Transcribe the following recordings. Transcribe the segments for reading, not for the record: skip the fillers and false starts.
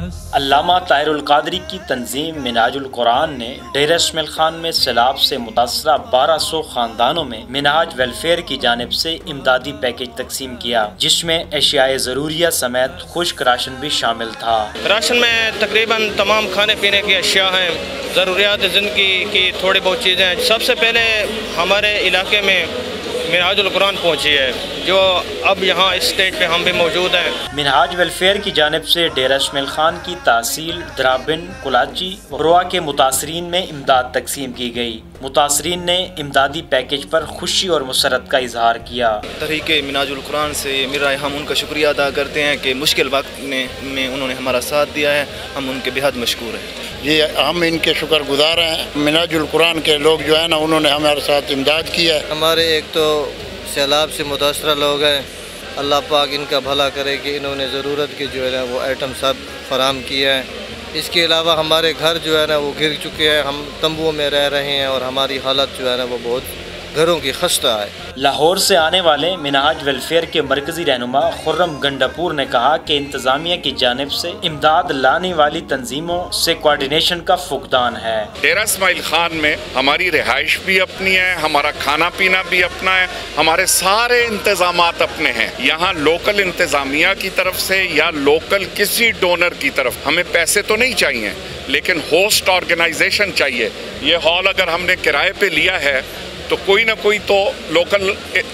علامہ طاہر القادری کی تنظیم منہاج القرآن نے ڈیرہ اسماعیل خان میں سیلاب سے متاثرہ 1200 خاندانوں میں منہاج ویلفیئر کی جانب سے امدادی پیکج تقسیم کیا، جس میں اشیاء ضروریہ سمیت خشک راشن بھی شامل تھا۔ راشن میں تقریباً تمام کھانے پینے کی اشیاء ہیں، ضروریات زندگی کی تھوڑی بہت چیزیں ہیں۔ سب سے پہلے ہمارے علاقے میں منہاج القرآن پہنچی ہے، جو اب یہاں اس اسٹیج پہ ہم بھی موجود ہیں۔ منہاج ویلفیئر کی جانب سے ڈیرہ اسماعیل خان کی تحصیل درابن، کلاچی اور روا کے متاثرین میں امداد تقسیم کی گئی۔ متاثرین نے امدادی پیکج پر خوشی اور مسرت کا اظہار کیا۔ تحریک منہاج القرآن سے مل رہا ہے، ہم ان کا شکریہ ادا کرتے ہیں کہ مشکل وقت میں انہوں نے ہمارا ساتھ دیا ہے، ہم ان کے بے حد مشکور ہیں۔ جی ہم ان کے شکر گزار ہیں۔ منہاج القرآن کے لوگ جو ہیں نا، انہوں نے ہمارے ساتھ امداد کی ہے۔ ہمارے ایک تو سیلاب سے متاثرہ لوگ ہیں، اللہ پاک ان کا بھلا کرے کہ انہوں نے ضرورت کے جو ہے نا وہ آئٹم سب فراہم کیا ہے۔ اس کے علاوہ ہمارے گھر جو ہے نا وہ گر چکے ہیں، ہم تمبوؤں میں رہ رہے ہیں اور ہماری حالت جو ہے نا وہ بہت گھروں کی خستہ ہے۔ لاہور سے آنے والے منہاج ویلفیئر کے مرکزی رہنما خرم گنڈاپور نے کہا کہ انتظامیہ کی جانب سے امداد لانے والی تنظیموں سے کوارڈینیشن کا فقدان ہے۔ ڈیرہ اسماعیل خان میں ہماری رہائش بھی اپنی ہے، ہمارا کھانا پینا بھی اپنا ہے، ہمارے سارے انتظامات اپنے ہیں۔ یہاں لوکل انتظامیہ کی طرف سے یا لوکل کسی ڈونر کی طرف ہمیں پیسے تو نہیں چاہیے، لیکن ہوسٹ آرگنائزیشن چاہیے۔ یہ ہال اگر ہم نے کرائے پہ لیا ہے تو کوئی نہ کوئی تو لوکل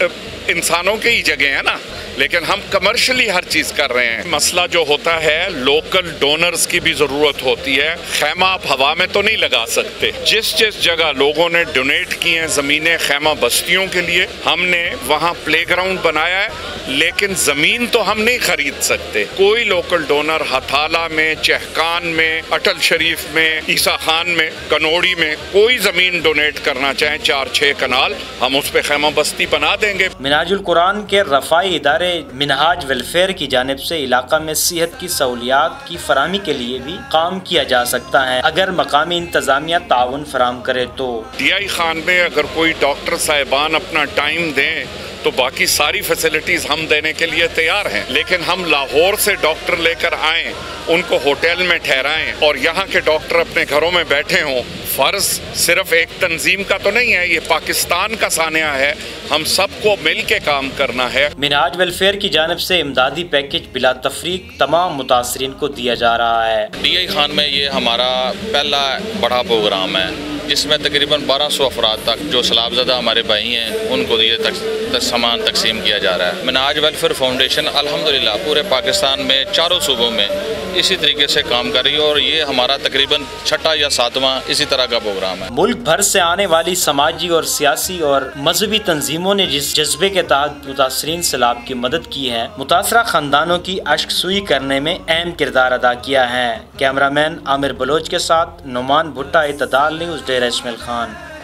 انسانوں کے ہی جگہ ہے نا، لیکن ہم کمرشلی ہر چیز کر رہے ہیں۔ مسئلہ جو ہوتا ہے لوکل ڈونرز کی بھی ضرورت ہوتی ہے۔ خیمہ آپ ہوا میں تو نہیں لگا سکتے۔ جس جگہ لوگوں نے ڈونیٹ کی ہیں زمینیں خیمہ بستیوں کے لیے، ہم نے وہاں پلے گراؤنڈ بنایا ہے، لیکن زمین تو ہم نہیں خرید سکتے۔ کوئی لوکل ڈونر ہتھالہ میں، چہکان میں، اٹل شریف میں، عیسیٰ خان میں، کنوڑی میں کوئی زمین ڈونیٹ کرنا چاہیں 4-6 کنال، ہم اس پہ خیمہ بستی بنا دیں گے۔ منہاج القرآن کے رفاعی ادارے منہاج ویلفیئر کی جانب سے علاقہ میں صحت کی سہولیات کی فراہمی کے لیے بھی کام کیا جا سکتا ہے، اگر مقامی انتظامیہ تعاون فراہم کرے تو۔ ڈی خان میں اگر کوئی ڈاکٹر صاحبان اپنا ٹائم دیں تو باقی ساری فیسلٹیز ہم دینے کے لیے تیار ہیں، لیکن ہم لاہور سے ڈاکٹر لے کر آئیں، ان کو ہوٹل میں ٹھہرائیں اور یہاں کے ڈاکٹر اپنے گھروں میں بیٹھے ہوں۔ فرض صرف ایک تنظیم کا تو نہیں ہے، یہ پاکستان کا سانحہ ہے، ہم سب کو مل کے کام کرنا ہے۔ منہاج ویلفیئر کی جانب سے امدادی پیکج بلا تفریق تمام متاثرین کو دیا جا رہا ہے۔ ڈی خان میں یہ ہمارا پہلا بڑا پروگرام ہے، جس میں تقریباً 1200 افراد تک جو سیلاب زدہ ہمارے بھائی ہیں ان کو یہ سامان تقسیم کیا جا رہا ہے۔ منہاج ویلفیئر فاؤنڈیشن الحمدللہ پورے پاکستان میں چاروں صوبوں میں اسی طریقے سے کام کر رہی ہے، اور یہ ہمارا تقریباً 6واں یا 7واں اسی طرح کا پروگرام ہے۔ ملک بھر سے آنے والی سماجی اور سیاسی اور مذہبی تنظیموں نے جس جذبے کے تحت متاثرین سیلاب کی مدد کی ہے، متاثرہ خاندانوں کی اشک سوئی کرنے میں اہم کردار ادا کیا ہے۔ کیمرہ مین عامر بلوچ کے ساتھ نعمان بھٹا، اعتدال نیوز، ڈیرہ اسماعیل خان۔